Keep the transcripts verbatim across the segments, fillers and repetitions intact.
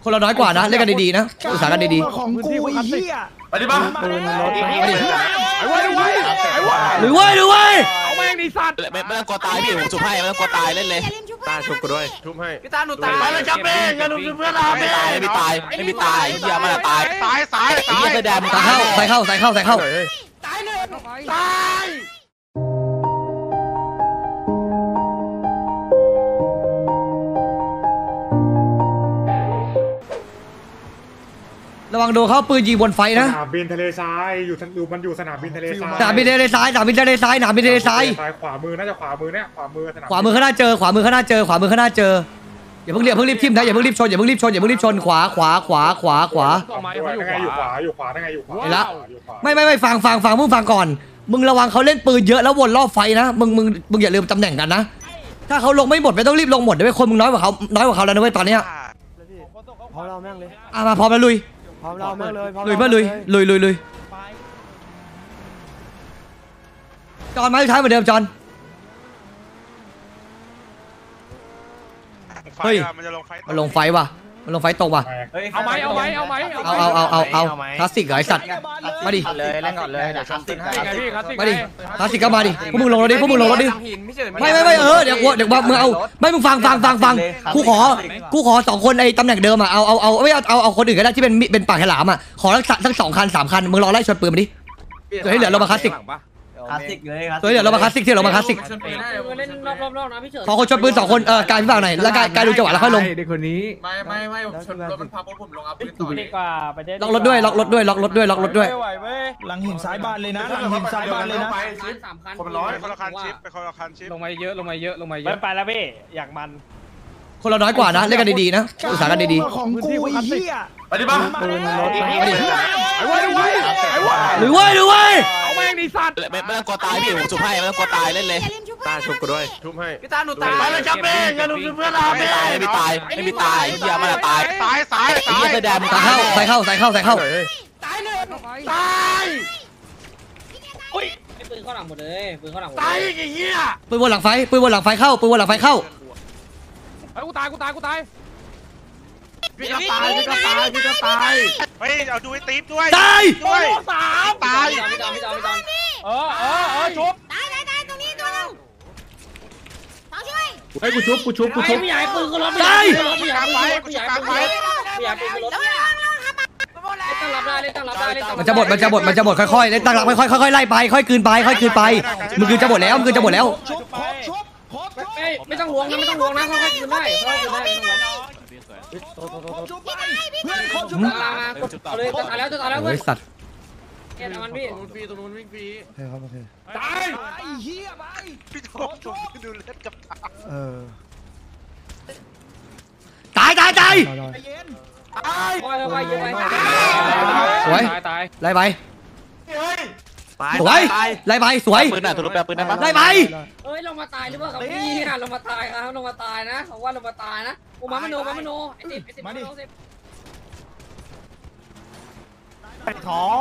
คนเราน้อยกว่านะเล่นกันดีๆนะศึกษากันดีๆของกูไอ้เหี้ยไปดิบ้างไอ้ว้ยไอ้ว้ยไอ้ว้ยหรือว้ยหรือว้ยเอาแม่งดิสัตว์ไม่ไม่ต้องกลัวตายพี่ผมจุบให้ไม่ต้องกลัวตายเล่นเลยตาชุบกูด้วยชุบให้พี่ตาหนูตายไปเลยจับเองอย่าหนูเพื่อนเราไม่ตายไม่ตายไม่มีตายเฮียมันตายตายตายตายเฮียแดงตายเข้าใส่เข้าใส่เข้าใส่เข้าตายเลยตายระวังโดนเขาปืนยิงบนไฟนะสนามบินทะเลทรายอยู่อยู่มันอยู่สนามบินทะเลทรายสนามบินทะเลทรายสนามบินทะเลทรายสนามบินทะเลทรายขวามือน่าจะขวามือเนี่ยขวามือสนามขวามือข้างหน้าเจอขวามือข้างหน้าเจอขวามือข้างหน้าเจออย่าเพิ่งเรียบเพิ่งรีบทิ่มนะอย่าเพิ่งรีบชนอย่าเพิ่งรีบชนอย่าเพิ่งรีบชนขวาขวาขวาขวาขวาได้ไงอยู่ขวาอยู่ขวาได้ไงอยู่ขวาเห็นละไม่ไม่ไม่ฟังฟังฟังมึงฟังก่อนมึงระวังเขาเล่นปืนเยอะแล้ววนรอบไฟนะมึงมึงมึงอย่าลืมตำแหน่งกันนะถ้าเขาลงไม่หมดไม่ต้องรีบลงหมดเดี๋ยวคนมึงน้อยกว่าเขาน้อยกว่าเขาแล้วนะเว้ยตอนเนี้ยพร้อมเราแม่งเลยอ่ะมาพร้อมแล้วลุยพร้อมเราแม่งเลยลุยเพื่อลุยลุยลุยลุยจอนมาสุดท้ายเหมือนเดิมจอนเฮ้ยมันจะลงไฟมันลงไฟว่ะมันลงไฟตกว่ะเอาไหมเอาไหมเอาไหมเอาเอาเอาเอาเอาคลาสสิกเหรอไอสัตว์มาดิเลยเล่นก่อนเลยเดี๋ยวคลาสสิกให้มาดิคลาสสิกก็มาดิพวกมึงลงรถดิพวกมึงลงรถดิไม่ไม่ไม่เออเดี๋ยวเดี๋ยวมึงเอาไม่มึงฟังฟังฟังฟังกูขอกูขอสองคนไอ้ตำแหน่งเดิมอ่ะเอาเอาเอาไม่เอาเอาเอาคนอื่นก็ได้ที่เป็นเป็นปากฉลามอ่ะขอทั้งสองคันสามคันมึงรอไล่ชนปืนมาดิเดี๋ยวให้เหลือเรามาคลาสสิกคลาสสิกเลยครับเดี๋ยวเรามาคลาสสิกที่เรามาคลาสสิกเล่นรอบๆนะพี่เฉินขอคนชนปืนสองคนเออกายพี่บ่าวหน่อยแล้วกายกายดูจังหวะแล้วค่อยลงเด็กคนนี้ไม่ไม่ไม่ชนรถมันพับผมลงเอาปืนต่อดีกว่าไปได้ล็อกรถด้วยล็อกรถด้วยล็อกรถด้วยล็อกรถด้วยหลังหินซ้ายบานเลยนะหลังหินซ้ายบานเลยนะสามคันคนร้อยคนละคันชิปไปคนละคันชิปลงมาเยอะลงมาเยอะลงมาเยอะไปแล้วพี่อยากมันคนเราน้อยกว่านะเล่นกันดีๆนะศึกษากันดีๆของกูไอ้เหี้ยไปดิบ้างไอ้ว้ยไอ้ว้ยไอ้ว้ยหรือว้ยหรือว้ยเอาแม่งดิสัตว์ไม่ไม่ต้องกลัวตายพี่ผมจุบให้ไม่ต้องกลัวตายเล่นเลยตาชุบกูด้วยชุบให้พี่ตาหนูตายไปเลยจับเองอย่าหนูเพื่อนเราไม่ตายไม่ตายไม่มีตายเฮียมันตายตายตายตายเฮียแดงใส่เข้าใส่เข้าใส่เข้าใส่เข้าตายเลยตายอุ้ยปืนเข้าหลังหมดเลยปืนเข้าหลังหมดตายไอ้เหี้ยปืนบนหลังไฟปืนบนหลังไฟเข้าปืนบนหลังไฟเข้าไอ้กูตายกูตายกูตายพี่ก็ตายพี่ก็ตายพี่ก็ตายเฮ้ยเอาดูไอ้ติ๊บด้วยตายด้วยสามตายพี่จอนพี่จอนพี่จอนเออเออเออชุบตายตายตายตรงนี้ตัวนึงเขาช่วยไอ้กูชุบกูชุบกูชุบพี่ใหญ่ปืนก็รถตายพี่ใหญ่ปืนพี่ใหญ่ปืนพี่ใหญ่ปืนรถตั้งรับได้เล่นตั้งรับได้เล่นมันจะหมดมันจะหมดมันจะหมดค่อยๆเล่นตั้งรับค่อยๆค่อยๆไล่ไปค่อยคืนไปค่อยคืนไปมึงคือจะหมดแล้วมึงคือจะหมดแล้วไม่ไม่ต้องล้วงนะไม่ต้องล้วงนะค่อยๆคืนได้ค่อยๆคืนได้เอาเลยตายแล้วตายแล้วเว้ยสัตว์เอ็นมันพี่ตรงนู้นฟรีตรงนู้นวิ่งฟรีโอเคครับโอเคตายไอ้เหี้ยไปพี่โจ๊กดูเล่นกับตาเออตายตายตายตายค่อยๆยิงไปสวยตายไล่ไปสวยไล่ไปสวยปืนหน่อยทะลุแปะปืนได้ปะไล่ไปเอ้ยลงมาตายหรือเปล่าครับพี่ลงมาตายครับลงมาตายนะเขาว่าลงมาตายนะโอ้มามโนมามโนไอ้สิบไอ้สิบมาดิไอ้ทอง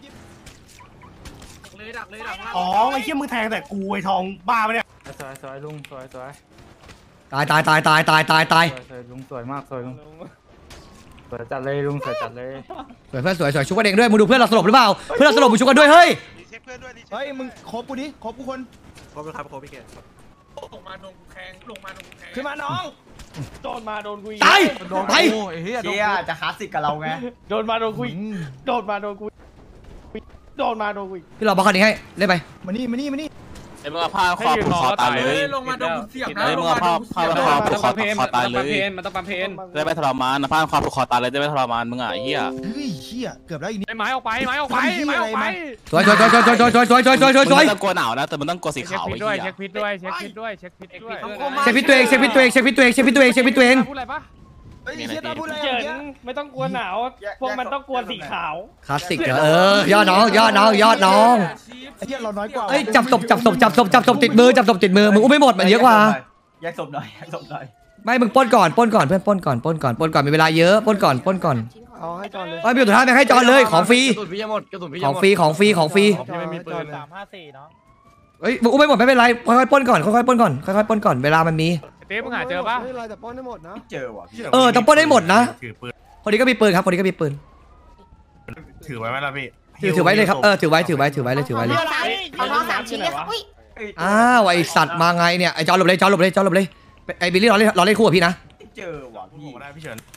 เลยดักเลยดักอ๋อไอ้เหี้ยมือแทงแต่กูไอ้ทองบ้าปะเนี่ยสวยสวยลุงสวยสวยตายตายตายตายตายตายตายสวยลุงสวยมากสวยลุงสวยจัดเลยลุงสวยจัดเลยสวยเพื่อนสวยสวยชุบกันเองด้วยมึงดูเพื่อนเราสลบหรือเปล่าเพื่อนเราสลบมึงชุบกันด้วยเฮ้ยเฮ้ยมึงครบกูดิครบกูคนครบครับครบพี่เกศลงมาโดนแทงลงมาโดนแทงขึ้นมาน้องโดนมาโดนกุยตายไปเฮียจะคลาสสิกกับเราไงโดนมาโดนกุยโดนมาโดนกุยโดนมาโดนกุยพี่เราบอกคนนี้ให้เล่นไปมานี่มานี่มานี่ไอ้เมื่อผ้าคอคอตายเลยลงมาโดนเสียบนะไอ้เมื่อผ้าผ้าคอคอคอตายเลยมันต้องปั๊มเพนได้ไม่ทรมานนะผ้าคอคอตายเลยได้ไม่ทรมานมึงอ่ะเฮียเฮ้ยเฮียเกือบแล้วอีกนิดไอ้ไม้ออกไปไม้ออกไปไม้ออกไปสวยสวยสวยสวยสวยสวยสวยสวยสวยสวยสวยมันต้องกลัวหนาวนะแต่มันต้องกลัวสีขาวด้วยเช็คพิษด้วยเช็คพิษด้วยเช็คพิษด้วยเช็คพิษตัวเองเช็คพิษตัวเองเช็คพิษตัวเองเช็คพิษตัวเองเช็คพิษตัวเองพูดอะไรปะเฮ้ยเฮียตาพูดอะไรเจินไม่ต้องกลัวหนาวพวกมันต้องกลัวสีขาวคลาสสิกเออยอดน้องยอดน้องยอดน้องไอ้เฮียเราน้อยกว่าเอ้ยจับศพจับศพจับศพจับศพติดมือจับศพติดมือมึงอุ้มไม่หมดมันเยอะกว่าแยกศพหน่อยแยกศพหน่อยไม่มึงป้นก่อนป้นก่อนเพื่อนป้นก่อนป้นก่อนป้นก่อนมีเวลาเยอะป้นก่อนป้นก่อนเอาให้จอนเลยเอ้ยพี่สุดท้ายแม่งให้จอนเลยของฟรีของฟรีของฟรีของฟรีไม่มีปืนสามห้าสี่เนาะเฮ้ยมึงอุ้มไม่หมดไม่เป็นไรค่อยๆป้นก่อนค่อยๆป้นก่อนค่อยๆป้นก่อนเวลามันมีเต้มึงหาเจอปะไม่เป็นไรแต่ป้นได้หมดนะเจอว่ะเออแต่ป้นได้หมดนะคนนี้ก็มีปืนครับคนนี้ก็มีปืนถือไว้ไหมล่ะพี่ถือถือไว้เลยครับเออถือไว้ถือไว้ถือไว้เลยถือไว้เลยเอาน้องสามชิ้นเลยอุ้ยอ้าวไอสัตว์มาไงเนี่ยไอจอนหลบเลยจอนหลบเลยจอนหลบเลยไอบิลลี่รอเล่นรอเล่นคู่กับพี่นะเจอว่ะพี่ได้พี่เฉิน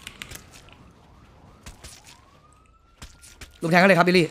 ลุมแทงกันเลยครับบิลลี่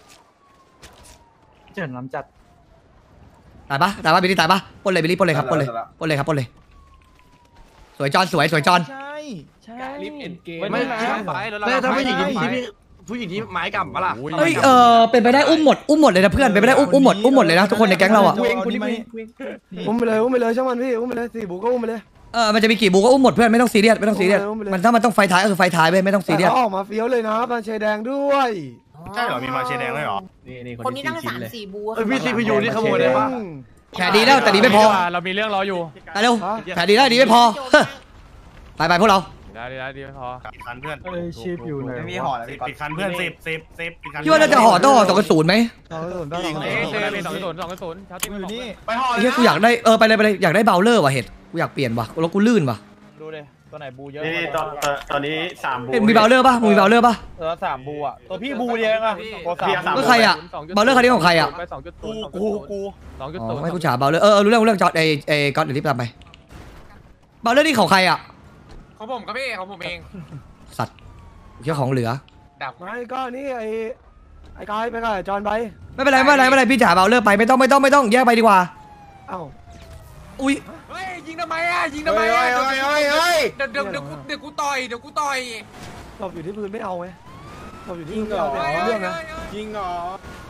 เจิดน้ำจัดตายปะตายปะบิลลี่ตายปะปล้นเลยบิลลี่ปล้นเลยครับปล้นเลยปล้นเลยครับปล้นเลยสวยจอนสวยสวยจอนใช่ใช่รีบเอ็นเกมไม่นะไม่ถ้าผู้หญิงที่พี่ผู้หญิงที่ไม้กลับปะล่ะเฮ้ยเออเป็นไปได้อุ้มหมดอุ้มหมดเลยนะเพื่อนเป็นไปได้อุ้มอุ้มหมดอุ้มหมดเลยนะทุกคนในแก๊งเราอ่ะเวงคนนี้อุ้มไปเลยอุ้มไปเลยช่างมันพี่อุ้มไปเลยสี่บุกก็อุ้มไปเลยเออมันจะมีกี่บูก็อุ้มหมดเพื่อนไม่ต้องซีเรียสไม่ต้องซีเรียสอุ้มไปเลยมันถ้ามันต้องไฟท้ายก็คือไฟท้ายไปไม่ต้องซีเรียสออกมาเฟี้ยวเลยนะบานเชแดงด้วยใช่เหรอมีมาเชแดงด้วยเหรอนี่นี่คนนี้นั่งสามสี่บัวเอ้ยพี่ซีพียูนี่ขโมยได้ปะแผลดีแล้วแต่ดีไม่พอเรามีเรื่องรออยู่ไปเร็วแผลดีแล้วดีไม่พอไปไปพวกเราได้ได้ดีพอปิดคันเพื่อนเอ้ยชีพอยู่ไหนไม่มีห่อแล้วปิพี่ดคันเพื่อนสิบสิบสิบปิดคันคิดว่าน่าจะห่อต้องห่อสองกระสุนไหมเราสนได้เอ้เจมีสองกระสุนสองกระสุนชาวติ้งอยู่นี่ไปห่อไอ้เหี้ยกูอยากได้เออไปเลยไปเลยอยากได้เบลเลอร์ว่ะเห็ดกูอยากเปลี่ยนว่ะแล้วกูลื่นว่ะดูเลยตัวไหนบูเยอะนี่ตอนตอนนี้สามบูเห็ดมีเบลเลอร์ป่ะมึงมีเบลเลอร์ป่ะตัวสามบูอ่ะตัวพี่บูเดียวอ่ะตัวสามก็ใครอ่ะเบลเลอร์คันนี้ของใครอ่ะไปสองจุดกูศูนย์กูกูสองจุดอ๋ศูนอย์ให้กูฉาเบลเลอร์เออรู้เรื่องรู้เรื่องจอดไอไอก๊อตเดี๋ยวรีบตามไปเบลเลอร์นี่ของใครอ่ะของผมครับพี่ของผมเองสัตว์เกี่ยวของเหลือดับไม่ก็นี่ไอ้ไอ้กายไปกับจอนไปไม่เป็นไรไม่เป็นไรไม่เป็นไรพี่จ๋าเบลเลอร์ไปไม่ต้องไม่ต้องไม่ต้องแยกไปดีกว่าเอ้าอุ้ยเฮ้ยยิงทำไมอ่ะยิงทำไมอ่ะเดี๋ยวเดี๋ยวเดี๋ยวเดี๋ยวกูเดี๋ยวกูต่อยเดี๋ยวกูต่อยตบอยู่ที่พื้นไม่เอาไงตบอยู่ที่พื้นไม่เอาเรื่องนะยิงเหรอ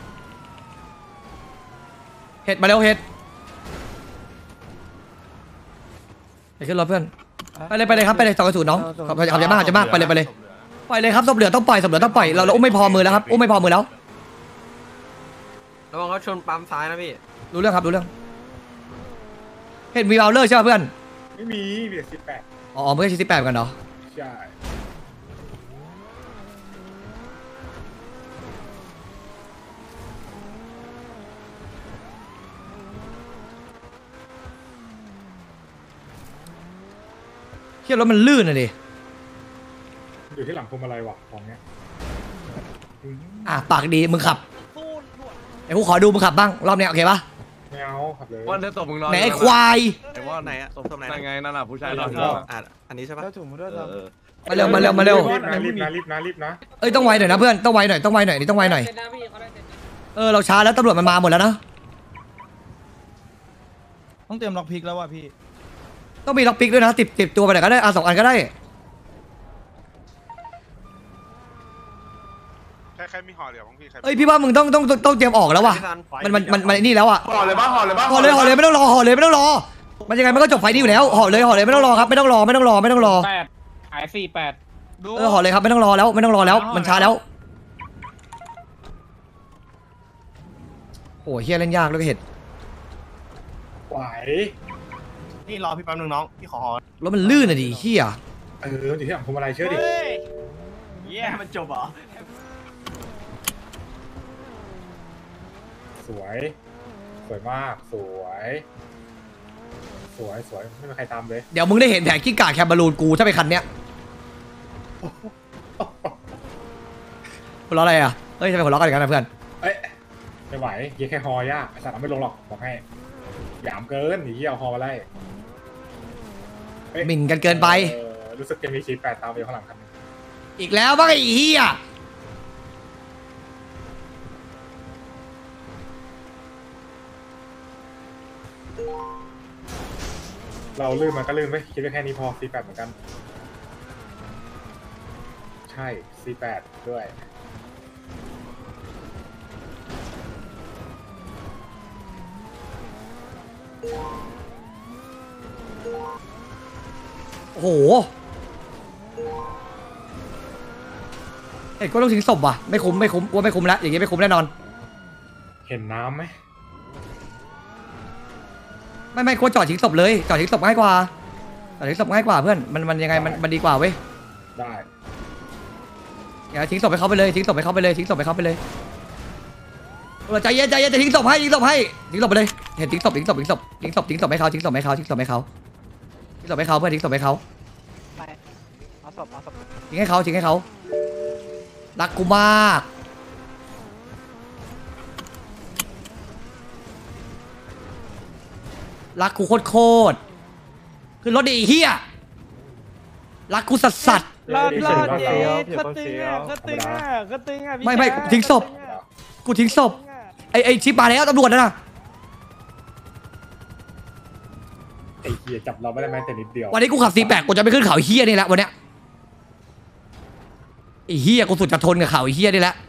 เห็ดมาเร็วเห็ดไปขึ้นรถเพื่อนไปเลยไปเลยครับไปเลยสองกระสุนน้องขอบขอบใจมากขอบใจมากไปเลยไปเลยปล่อยเลยครับศพเหลือต้องปล่อยศพเหลือต้องปล่อยเราเราอุ้มไม่พอมือแล้วครับอุ้มไม่พอมือแล้วระวังเขาชนปั๊มซ้ายนะพี่รู้เรื่องครับรู้เรื่องเห็นมีเบลเลอร์ใช่ป่ะเพื่อนไม่มีเบียดสิบแปดอ๋อเพื่อนชิ้นสิบแปดกันเหรอใช่เที่ยวรถมันลื่นอะดิอยู่ที่หลังพวงมาลัยว่ะของเนี้ยอ่ะปากดีมึงขับไอ้กูขอดูมึงขับบ้างรอบเนี้ยโอเคป่ะไม่เอาขับเลยวันเธอตบมึงนอนไหนไอ้ควายไอ้ว่าไหนอ่ะตบตบไหนไงนั่นน่ะผู้ชายนอนอ่ะอันนี้ใช่ปะแล้วถุงมาด้วยครับมาเร็วมาเร็วมาเร็วรีบนะรีบนะรีบนะรีบนะเอ้ยต้องไวหน่อยนะเพื่อนต้องไวหน่อยต้องไวหน่อยนี่ต้องไวหน่อยเสร็จนะพี่เขาได้เสร็จนะเออเราช้าแล้วตำรวจมันมาหมดแล้วนะต้องเตรียมล็อกพิกแล้วว่ะพี่ต้องมีล็อกปิกด้วยนะติดติดตัวไปไหนก็ได้อ่ะสองอันก็ได้ใครใครมีห่อเหลือบ้างพี่ใครเอ้ยพี่ว่ามึงต้องต้องต้องต้องเตรียมออกแล้วว่ะมันมันมันมันไอ้นี่แล้วอ่ะห่อเลยบ้าห่อเลยบ้าห่อเลยห่อเลยไม่ต้องรอห่อเลยไม่ต้องรอมันยังไงมันก็จบไฟนี้อยู่แล้วห่อเลยห่อเลยไม่ต้องรอครับไม่ต้องรอไม่ต้องรอไม่ต้องรอแปดขายสี่แปดเออห่อเลยครับไม่ต้องรอแล้วไม่ต้องรอแล้วมันช้าแล้วโอ้ยเฮียเล่นยากเลยเห็ดไหวนี่รอพี่แป๊บนึงน้องพี่ขอห่อรถมันลื่นอะดิเฮียเอออยู่ที่หลังพวงมาลัยเชื่อดิเย้มันจบเหรอสวย สวยมากสวย สวยสวยไม่มีใครตามเลยเดี๋ยวมึงได้เห็นแผงกิ้งก่าแคมบาลูนกูถ้าไปคันเนี้ยหัวเราะอะไรอ่ะเฮ้ยทำไมหัวเราะกันอย่างนั้นนะเพื่อนเอ้ยไม่ไหวเฮียแค่ฮอยากไอสัตว์เอาไม่ลงหรอกบอกให้หยามเกินหนีเฮียเอาฮอมาไล่เอ้ยหมิ่นกันเกินไปเออรู้สึกจะมีชีแปดตามไปข้างหลังคันนึงอีกแล้วบ้างไอ้เฮียเราลื่นมันก็ลื่นไว้ยคิดว่าแค่นี้พอซีแปดเหมือนกัน ใช่ซีแปดด้วยโอ้โหเอ้ยก็ต้องทิ้งศพว่ะไม่คุ้มไม่คุ้มว่าไม่คุ้มแล้วอย่างงี้ไม่คุ้มแน่นอนเห็นน้ำไหมไม่ไม่ควรจอดทิ้งศพเลยจอดทิ้งศพง่ายกว่าจอดทิ้งศพง่ายกว่าเพื่อนมันมันยังไงมันมันดีกว่าเว้ยได้อย่าทิ้งศพให้เขาไปเลยทิ้งศพให้เขาไปเลยทิ้งศพให้เขาไปเลยใจเย็นใจเย็นจะทิ้งศพให้ทิ้งศพให้ทิ้งศพไปเลยเห็นทิ้งศพทิ้งศพทิ้งศพทิ้งศพทิ้งศพให้เขาทิ้งศพให้เขาทิ้งศพให้เขาทิ้งศพให้เขาเพื่อนทิ้งศพให้เขาเอาศพเอาศพทิ้งให้เขาทิ้งให้เขารักกูมากรักกูโคตรโคตรขึ้นรถดิไอ้เฮียรักกูสัสสัสรอดรอดเจ๊ก็ตึงอ่ะก็ตึงอ่ะก็ตึงอ่ะพี่ไม่ไม่แจ๊คทิ้งศพ กูทิ้งศพไอไอชิปมาแล้วตำรวจนะไอ้เหี้ยจับเราไม่ได้แม้แต่นิดเดียววันนี้กูขับซีแปดกูจะไปขึ้นเขาไอ้เฮียนี่แหละวันเนี้ยไอ้เฮียกูสุดจะทนกับเขาไอ้เฮียนี่แหละ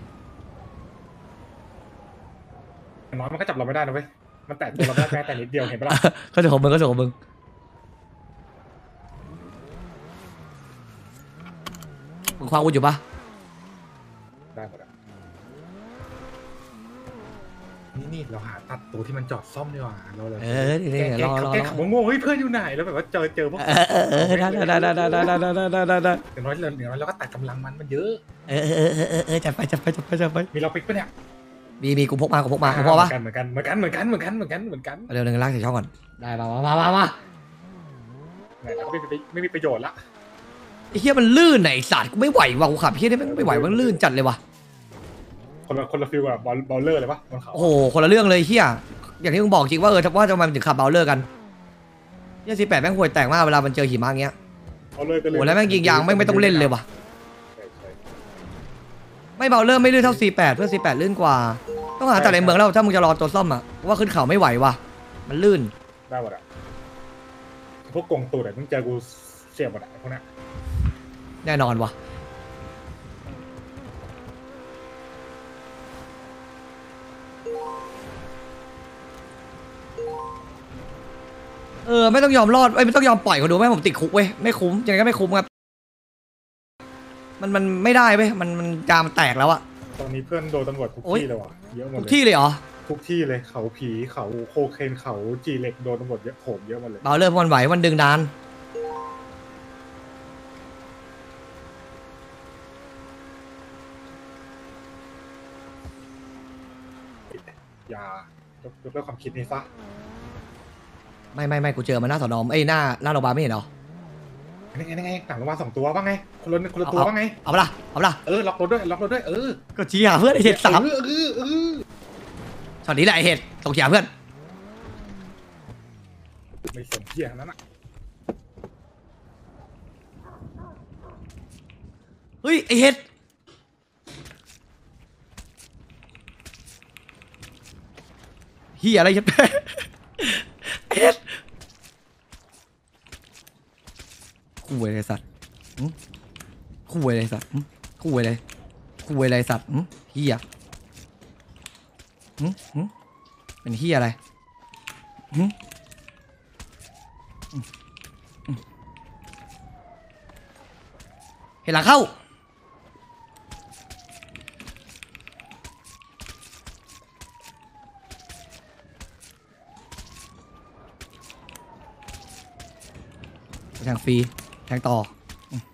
อย่างน้อยมันก็จับเราไม่ได้นะเว้ยมันแตะตัวเราไม่ได้แม้แต่นิดเดียวเห็นปะล่ะก็จะของมึงก็จะของมึงมึงคว้ากูอยู่ปะได้หมดอ่ะนี่นี่เราหาตัดตัวที่มันจอดซ่อมดีกว่าเราเลยเออนี่แกนี่แกรอรอแกขับงงๆเฮ้ยเพื่อนอยู่ไหนแล้วแบบว่าเจอเจอพวกเออเออเออได้ได้ได้ได้ได้ได้ได้ได้ได้ได้อย่างน้อยเราอย่างน้อยเราก็ตัดกำลังมันมันเยอะเออเออเออเออเออจัดไปจัดไปจัดไปจัดไปมีเราปิกปะเนี่ยมีมีกูพกมากูพกมากูพอปะเหมือนกันเหมือนกันเหมือนกันเหมือนกันเหมือนกันเหมือนกันเหมือนกันเร็วหนึ่งลากใส่ช่องก่อนได้มามามามามาไหนเราก็ไม่ไม่ไม่มีประโยชน์ละไอ้เฮียมันลื่นไหนสัตว์กูไม่ไหวว่ะกูขับเฮียนี่ไม่ไม่ไหวมันลื่นจัดเลยว่ะคนละคนละฟิลกับบอลบอลเลอร์เลยปะบนเขาโอ้โหคนละเรื่องเลยเฮียอย่างที่มึงบอกจริงว่าเออว่าทำไมมันถึงขับเบาเลอร์กันเฮียสิแปดแม่งห่วยแตกมากเวลามันเจอหิมะเงี้ยบอลเลอร์ก็เลยโอ้แล้วแม่งยิงยางแม่งไม่ต้องเล่นเลยว่ะใช่ใช่ไม่เบาเลอร์ไม่ลื่นเท่า ซี แปด เพื่อน ซี แปด ลื่นกว่าต้องหาแต่ในเมืองแล้วถ้ามึงจะรอตัวซ่อมอ่ะว่าขึ้นเขาไม่ไหวว่ะมันลื่นได้หมดอะพวกกงตูดอะมึงเจอกูเสียบหมดอะพวกเนี้ยแน่นอนว่ะเออไม่ต้องยอมรอดเอ้ยไม่ต้องยอมปล่อยเขาดูไม่ให้ผมติดคุกเว้ยไม่คุ้มยังไงก็ไม่คุ้มครับมันมันไม่ได้เว้ยมันมันยามนแตกแล้วอะตอนนี้เพื่อนโดนตำรวจทุกโอ๊ยที่เลยว่ะเยอะหมดทุกเลยที่เลยเหรอทุกที่เลยเขาผีเขาโคเคนเขาจีเหล็กโดนตำรวจเยอะโขมเยอะหมดเลยเบาเลอร์มันไหวมันดึงดานอย่ายกยกเลิกความคิดนี้ซะไม่ไม่ไม่กูเจอมาหน้าสอนอมเอ้ยหน้าหน้าโรงพยาบาลไม่เห็นเหรอนี่ไงนี่ไงต่างระหว่างสองตัวว่าไงคนละคนละตัวว่าไงเอาปะล่ะเอาปะล่ะเออล็อกรถด้วยล็อกรถด้วยเออก็ชี้หาเพื่อนไอเห็ดสามเออเออเออช็อตนี้แหละไอเห็ดส่งชี้หาเพื่อนไม่สนเที่ยงนั้นอะเฮ้ยไอเห็ดเฮียอะไรเห็ดไอเห็ดคู่เวเลยสัตว์หึคู่เวเลยสัตว์หึคู่เวเลยคู่เวเลยสัตว์หึเฮียหึหึเป็นเฮียอะไรหึเห็นหลังเข้าแทงฟรีแทงต่ออืม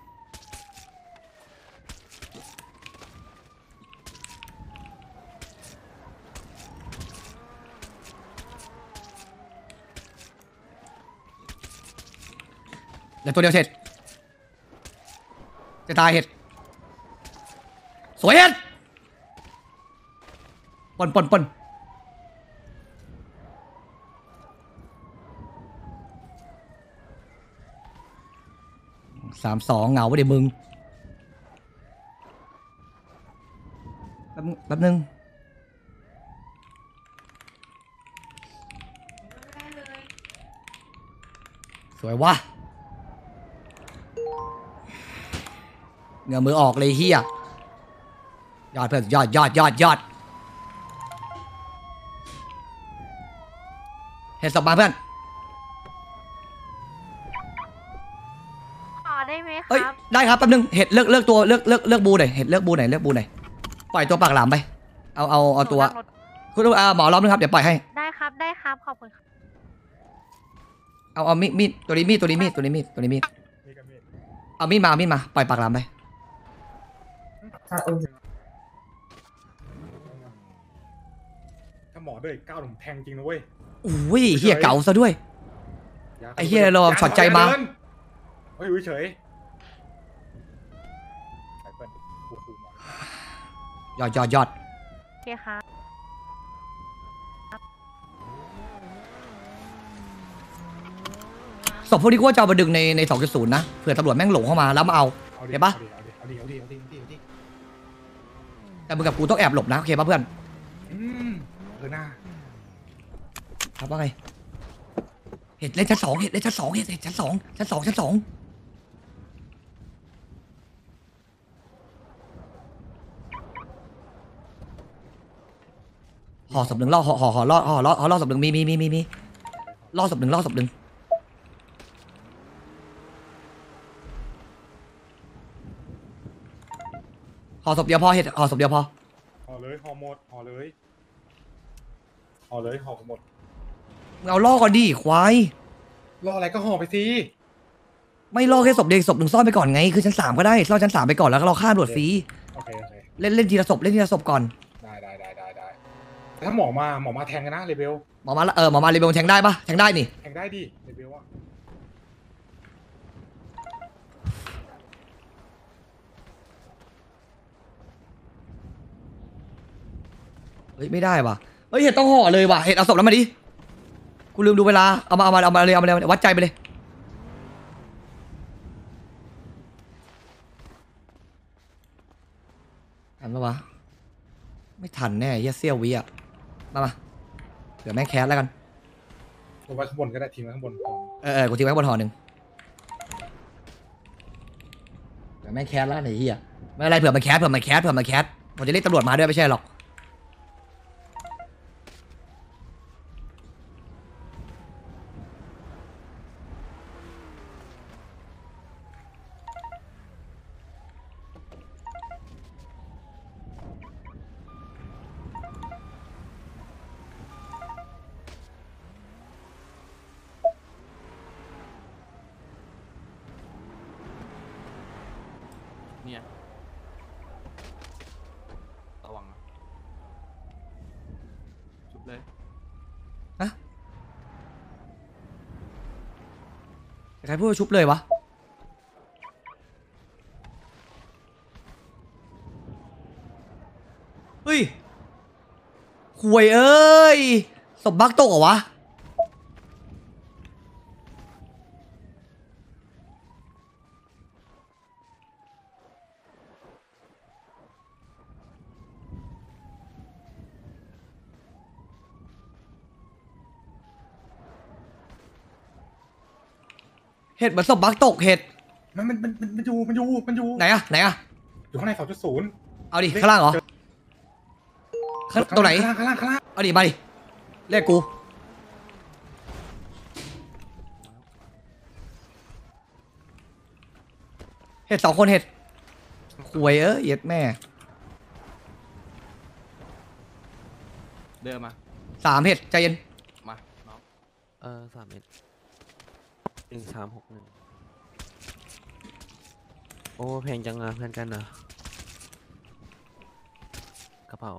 เดี๋ยวตัวเดียวเสร็จจะตายเห็ดสวยเห็ดปนปนปนสามสองเหงาไปเดี๋ยวมึงแป๊บนึงแป๊บนึงสวยวะเงือมือออกเลยเฮียยอดเพื่อนยอดยอดยอดยอดเห็นศพมาเพื่อนขอได้ไหมคเอ้ยรับได้ครับแป๊บนึงเห็ดเลือกเลือกตัวเลือกเลือกเลือกบูหน่อยเห็ดเลือกบูหน่อยเลือกบูหน่อยปล่อยตัวปากหลามไปเอาเอาเอาตัวหนูนั่งรถคุณอ่าหมอล้อมนึงครับเดี๋ยวปล่อยให้ได้ครับได้ครับขอบคุณครับเอาเอามีดมีดตัวนี้มีดตัวนี้มีดตัวนี้มีดตัวนี้มีดนี่ก็มีเอามีดมาเอามีดมาปล่อยปากหลามไปถ้าหมอด้วยก้าวหนุ่มแทงจริงนะเว้ยอุ้ยเฮียเก๋าซะด้วยาไอ้เหี้ยเราช็อตใจมาเดินเฮ้ยอุ้ยเฉยเพื่อนกูคูหมดยอดยอดยอดโอเคค่ะศพพวกนี้กูว่าจะเอาไปดึงในใน สองจุดศูนย์ นะเผื่อตำรวจแม่งหลงเข้ามาแล้วมาเอาเอาดิเห็นปะเอาดิเอาดิเอาดิเอาดิเอาดิเอาดิแต่มึงกับกูต้องแอบหลบนะโอเคปะเพื่อนอืมเออหน้าครับว่าไงเห็ดเล่นชั้นสองเห็ดเล่นชั้นสองเห็ดเห็ดชั้นสองชั้นสองชั้นสองห่อศพหนึ่งล่อห่อห่อห่อล่อห่อล่อห่อล่อศพหนึ่งมีมีมีมีมีล่อศพหนึ่งล่อศพหนึ่งห่อศพเดียวพอเห็ดห่อศพเดียวพอห่อเลยห่อหมดห่อเลยห่อเลยห่อหมดมึงเอาล่อก่อนดิควายรออะไรก็ห่อไปสิไม่ล่อแค่ศพเดียวศพหนึ่งซ่อนไปก่อนไงคือชั้นสามก็ได้ซ่อนชั้นสามไปก่อนแล้วก็รอฆ่าตำรวจฟรีโอเคโอเคเล่นเล่นทีละศพเล่นทีละศพก่อนได้ได้ได้ได้ได้แต่ถ้าหมอมาหมอมาแทงกันนะเลเบลหมอมาละเออหมอมารีเบลแทงได้ปะแทงได้นี่แทงได้ดิเลเบลอะเฮ้ยไม่ได้ว่ะเฮ้ยเห็ดต้องห่อเลยว่ะเห็ดเอาศพแล้วมาดิกูลืมดูเวลาเอามาเอามาเอามาเลยเอามาเลยวัดใจไปเลยทันปะวะไม่ทันแน่เหี้ยเซี่ยววิอ่ะมามาเดี๋ยวแม่งแคสแล้วกันลงไว้ข้างบนก็ได้ทิ้งไว้ข้างบนก่อนเออเออกูทิ้งไว้บนห่อหนึ่งเดี๋ยวแม่งแคสแล้วไอ้เหี้ยไม่เป็นไรเผื่อมันแคสเผื่อมันแคสเผื่อมันแคสผมจะเรียกตำรวจมาด้วยไม่ใช่หรอกเนี่ยระวังนะชุบเลยอะใครพูดว่าชุบเลยวะเฮ้ยห่วยเอ้ยศพบักตกเหรอวะเห็ดเหมือนศพบักตกเห็ดมันมันมันมันมันอยู่มันอยู่มันอยู่ไหนอะไหนอะอยู่ข้างในสองจุดศูนย์เอาดิข้างล่างเหรอข้างตรงไหนข้างล่างข้างล่างเอาดิมาดิเรียกกูเห็ดสองคนเห็ดหวยเอ้ยเย็ดแม่เดินมาสามเห็ดใจเย็นมาน้องเออสามเอ็ดหนึ่งสามหกหนึ่งโอ้แพงจังอะเพื่อนกันนะกระเป๋า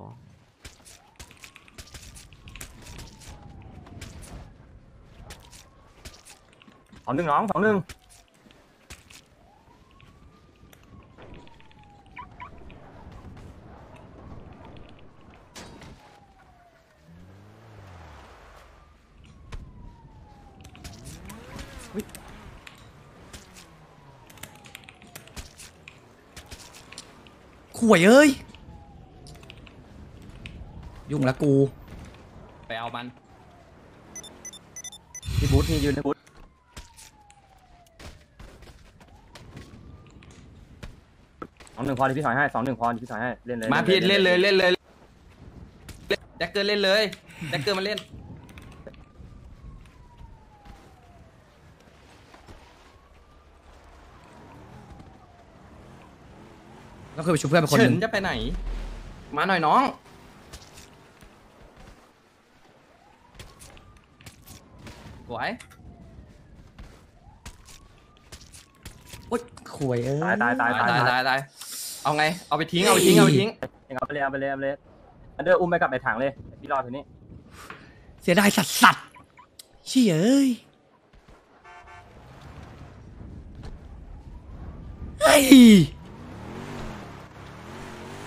สองหนึ่งน้องสองหนึ่งหวยเอ้ยยุ่งละกูไปเอามันที่บูธนี่ยืนในบูธสองหนึ่งพอที่พี่ถอยให้สองหนึ่งพอที่พี่ถอยให้เล่นเลยมาพีดเล่นเลยเล่นเลยแจ็คเกอร์เล่นเลยแจ็คเกอร์มาเล่นแล้วเคยไปชุบเพื่อนเป็นคนหเฉินึ่นงจะไปไหน มาหน่อยน้องไหวโอ๊ยหวยเอ้ยตายตายตายตายตายตายตายเอาไงเอาไปทิ้งเอาไปทิ้งเอาไปทิ้งเอาไปเลยเอาไปเลยเอาไปเลยอันเดอร์อุ้มไปกับไอ้ถังเลยพี่รอดทีนี้เสียดายสัสสัสเชี่ยเอ้ยเฮ้ย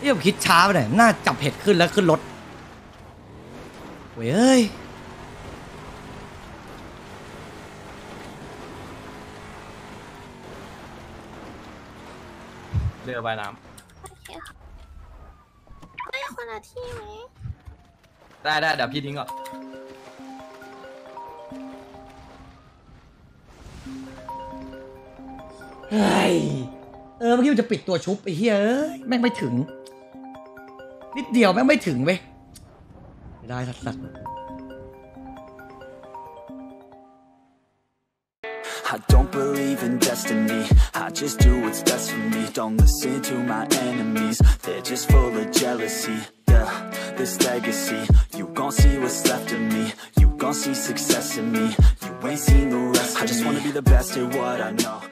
นี่ผมคิดช้าไปหน่อยน่าจับเห็ดขึ้นแล้วขึ้นรถเว้ยเอ้ยเรือใบน้โอเคค่ะไม่คนละที่ไหมำได้ได้เดี๋ยวพี่ทิ้งก่อนเฮ้ยเออเมื่อกี้มันจะปิดตัวชุบไอ้เหี้ยเอ้ยแม่งไม่ถึงนิดเดียวแม่งไม่ถึงเว้ยไม่ได้สัตว์สัตว์ I don't believe in destiny, I just do what's best for me. Don't listen to my enemies, they're just full of jealousy. Yeah, this legacy, you gon' see what's left of me. You gon' see success in me, you ain't seen the rest of me. I just wanna be the best at what I know.